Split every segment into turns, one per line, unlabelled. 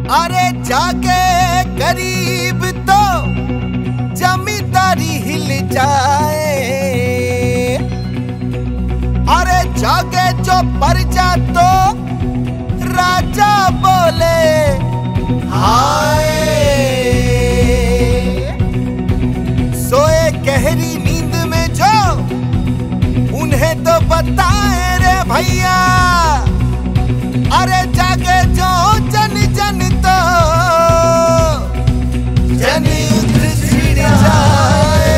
अरे जाके गरीब तो जमींदारी हिल जाए, अरे जाके जो प्रजा तो राजा बोले हाय। सोए गहरी नींद में जो उन्हें तो बताए रे भैया, अरे जागे जो जन जन तो जनयुद्ध छिड़ जाए।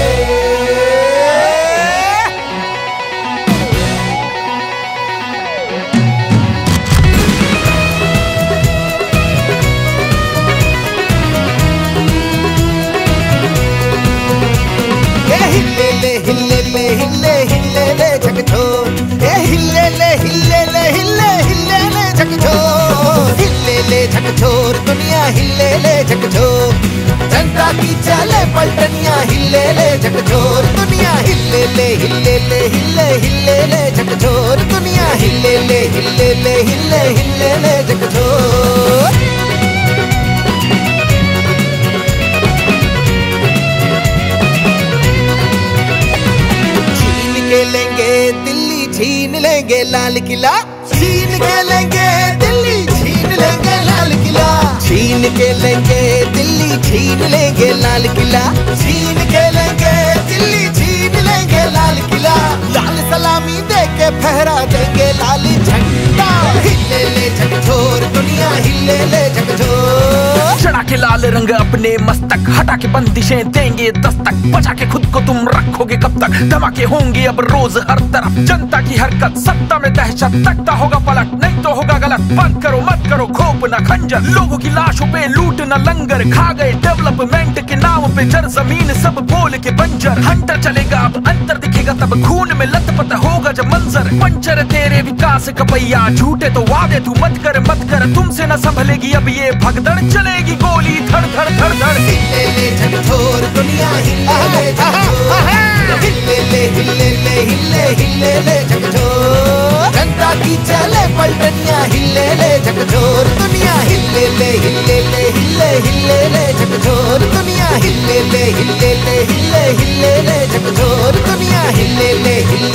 हिले ले हिले ले हिले हिले ले झकझोर, हिले ले हिले ले हिले हिले ले झकझोर, हिले ले झकझोर दुनिया हिले ले झकझोर, जनता की चले पलटनिया हिले ले झकझोर दुनिया, हिले ले हिले ले हिले हिले ले झकझोर दुनिया, हिले ले हिले ले हिले हिले ले झकझोर। लेंगे दिल्ली छीन लेंगे लाल किला, छीन के लेंगे दिल्ली छीन लेंगे लाल किला, छीन के लेंगे दिल्ली छीन लेंगे लाल किला, छीन के लेंगे दिल्ली छीन लेंगे लाल किला, लाल सलामी दे के फहरा देंगे लाल झंडा, हिले ले झकझोर दुनिया हिले ले झकझोर।
चढ़ा के लाल रंग अपने मस्तक, हटा के बंदिशें देंगे दस्तक, बचा के खुद को तुम रखोगे कब तक, धमाके होंगे अब रोज हर तरफ, जनता की हरकत सत्ता में दहशत, तकता होगा पलट नहीं तो होगा गलत, बंद करो मत करो खोप न खंजर, लोगों की लाशों पे लूट न लंगर, खा गए डेवलपमेंट के नाम पे जर जमीन सब बोल के बंजर, हंटर चलेगा अब अंतर दिखेगा तब, खून में लथपथ होगा जब मंजर, पंचर तेरे विकास का पहिया, झूठे तो वादे तू मत कर तुमसे न संभलेगी अब ये भगदड़, चलेगी गोली धड़ धड़ धड़ धड़,
हिले ले झकझोर दुनिया हिले ले झकझोर, हिले ले हिले ले हिले हिले ले झकझोर, जनता की चले पलटनिया हिले ले झकझोर दुनिया, हिले ले हिले ले हिले हिले ले झकझोर दुनिया, हिले ले हिले ले हिले हिले ले झकझोर दुनिया, हिले ले हिले